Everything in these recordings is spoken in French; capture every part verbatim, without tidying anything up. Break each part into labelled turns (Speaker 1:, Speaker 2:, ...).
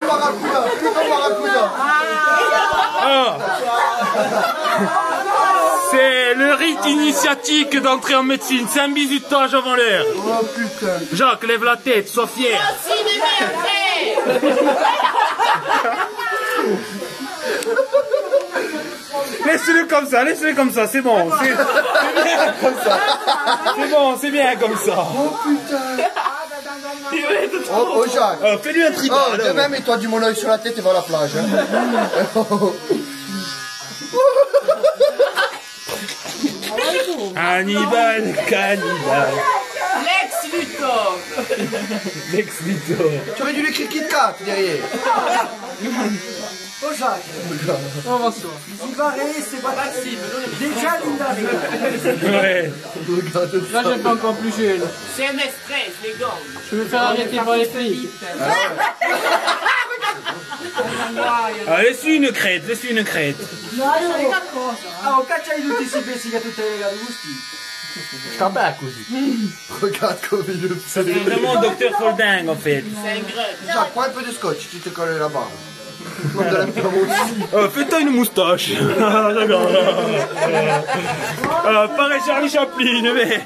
Speaker 1: Ah. C'est le rite initiatique d'entrée en médecine. C'est un bizutage avant l'heure.
Speaker 2: Oh putain.
Speaker 1: Jacques, lève la tête, sois fier. Laisse-le comme ça, laisse-le comme ça, c'est bon. C'est bien comme ça. C'est bon, c'est bien comme ça.
Speaker 2: Oh putain. Oh, oh Jacques.
Speaker 1: Oh, fais-lui un tribal.
Speaker 2: Oh, demain, mets-toi du mon oeil sur la tête et va à la plage. Hein.
Speaker 1: Hannibal, cannibal.
Speaker 3: Lex Luthor.
Speaker 1: Lex Luthor.
Speaker 2: Tu aurais dû l'écrire Kit Kat derrière.
Speaker 4: Oh Jacques.
Speaker 5: Oh bonsoir.
Speaker 4: Zivaré, c'est pas possible. Déjà Linda.
Speaker 1: Ouais.
Speaker 5: Là j'ai pas encore plus jeune.
Speaker 3: C'est un stress, les gants.
Speaker 5: Je vais me faire arrêter par les flics.
Speaker 1: Ah, laisse-lui une crête, laisse-lui une crête.
Speaker 4: Ah, ho cacciato tutti questi pezzi che tutte le regate gusti.
Speaker 5: Scappare così.
Speaker 2: Regarde comme il le
Speaker 1: C'est vraiment docteur Folding en fait.
Speaker 3: C'est un grec.
Speaker 2: Jacques, prends un peu de scotch, tu te colles la barbe. Comme de la peur aussi.
Speaker 1: Oh, fais-toi une moustache. Ah, d'accord. Ah, pareil Charlie Chaplin, mais...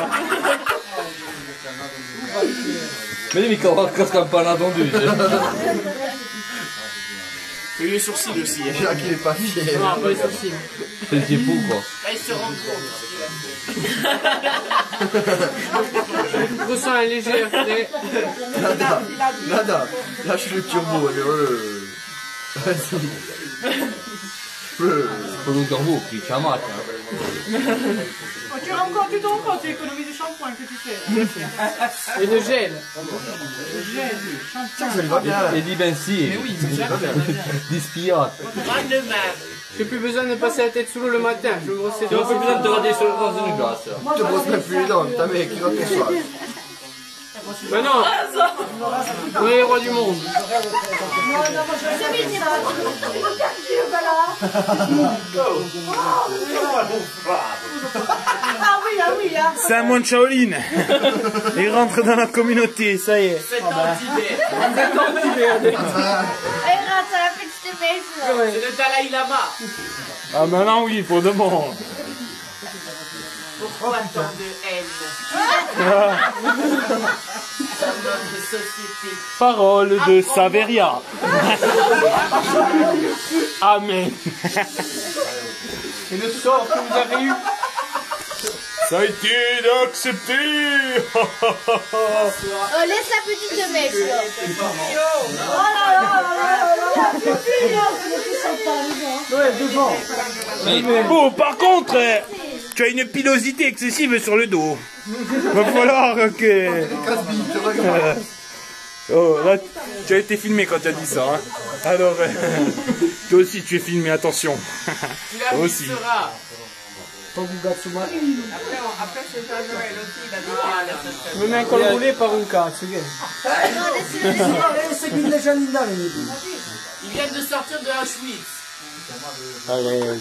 Speaker 5: Mais lui, mica qualcosa un po' inattendu.
Speaker 3: Et les sourcils aussi. Hein.
Speaker 2: Jacques, il est pas fier.
Speaker 5: Non, pas les sourcils. C'est le type quoi.
Speaker 3: Là, il se rend compte.
Speaker 5: Je ressens un léger reflet.
Speaker 2: Nada, nada. Lâche le turbo. Euh... Vas-y. Euh...
Speaker 5: Pas le turbo, qui tient mal.
Speaker 4: Tu te rends compte, tu te rends compte, tu économises du shampoing que tu fais.
Speaker 5: Et de gel.
Speaker 2: Ça lui va bien.
Speaker 5: Et di benzine.
Speaker 3: Mais oui, c'est jamais.
Speaker 5: Di spiate.
Speaker 3: Pas de main.
Speaker 5: J'ai plus besoin de passer la tête sous l'eau le matin. Je me brosse les dents. J'ai plus besoin de te regarder sur le bord d'une glace.
Speaker 2: Tu te brosses même plus les dents, ta mec, il va te soir.
Speaker 5: Mais non. On est les rois du monde.
Speaker 4: Ah oui, ah oui, hein.
Speaker 1: C'est un moine Shaolin. Il rentre dans la communauté, ça y est.
Speaker 3: C'est anti-hiver. C'est le Dalai Lama.
Speaker 1: Ah maintenant oui, pour de bon.
Speaker 3: Pourquoi tant de haine dans notre société?
Speaker 1: Parole de Saveria. Amen.
Speaker 5: Et le sort que vous avez eu.
Speaker 1: Ça a été accepté.
Speaker 6: Oh, laisse la petite de mec là. Oh là là là là là.
Speaker 4: Ouais, devant.
Speaker 1: Bon, par contre, euh, tu as une pilosité excessive sur le dos. Va falloir que...
Speaker 2: Casse-bille, te regarde.
Speaker 1: Oh, là, tu as été filmé quand tu as dit ça. Hein. Alors, euh, toi aussi, tu es filmé, attention.
Speaker 3: Tu la
Speaker 1: Toi aussi.
Speaker 3: visseras.
Speaker 4: Après,
Speaker 3: on- après c'est pas Noël aussi, il a dit.
Speaker 5: Je me mets un col roulé par un cas, c'est bien.
Speaker 4: eh, segui le Linda, vedi.
Speaker 3: Ils viennent de sortir de Auschwitz.
Speaker 1: Allez.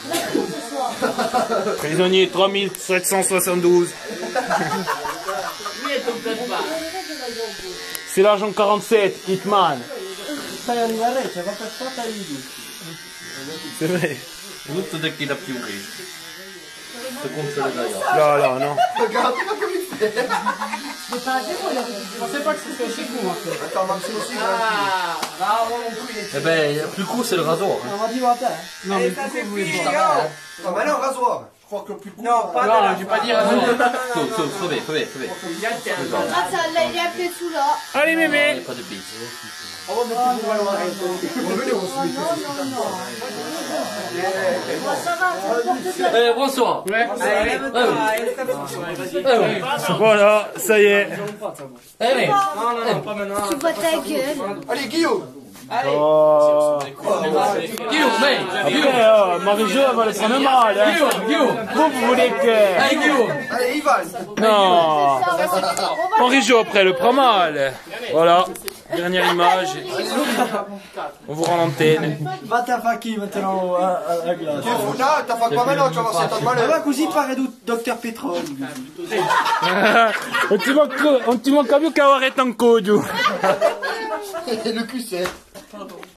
Speaker 1: Prisonnier trois mille sept cent soixante-douze.
Speaker 3: Lui est au plein pas.
Speaker 1: C'est l'agent quarante-sept, Hitman.
Speaker 4: Stai arrivando, c'è qualche fatta lì.
Speaker 1: C'est vrai.
Speaker 5: Tutto da chi l'ha più preso. Secondo se le dai.
Speaker 1: Là, là, non.
Speaker 2: Regarde-moi comme il fait.
Speaker 5: Je pensais pas que ce serait chez vous en fait.
Speaker 2: Attends, Maxime aussi.
Speaker 3: Ah,
Speaker 5: Eh ben, le plus court c'est le rasoir. Hein.
Speaker 4: Non, ma di guarda.
Speaker 5: Non, mais pourquoi vous voulez pas?
Speaker 2: Ah, mais non, rasoir. Je crois que le plus court.
Speaker 4: Non, pas
Speaker 5: Non, j'ai pas dit rasoir. Sauf, sauf, sauvez, sauvez, sauvez.
Speaker 3: il y a le terme.
Speaker 6: Ah, ça, là, il est appelé sous là.
Speaker 1: Allez,
Speaker 5: Il n'y
Speaker 1: mémé.
Speaker 5: a pas de bise.
Speaker 2: Revenez, on se met.
Speaker 5: Eh, bonsoir. Ouais.
Speaker 1: Voilà, ça y est.
Speaker 5: Eh, mais.
Speaker 6: Tu vois ta gueule.
Speaker 2: Allez, Guillaume.
Speaker 1: Oh.
Speaker 5: Guillaume, mais.
Speaker 1: Après,
Speaker 5: Guillaume.
Speaker 1: euh, Marie-Jo, elle va le prendre mal. Hein.
Speaker 5: Guillaume, Guillaume.
Speaker 1: Vous, vous voulez que...
Speaker 5: Allez, Guillaume.
Speaker 2: Allez, Ivan.
Speaker 1: Non. Marie-Jo, après, elle le prend mal. Voilà. Dernière image. On vous rend l'antenne.
Speaker 4: Va ta facchi, maintenant alla glace.
Speaker 2: Che fu là, t'as fatto qua maintenant, tu vas voir si t'as mal.
Speaker 4: Ma così pare docteur Petrol.
Speaker 1: Non ti manca, non ti manca più che avere tanto.
Speaker 2: Le cul sec.
Speaker 3: Pardon.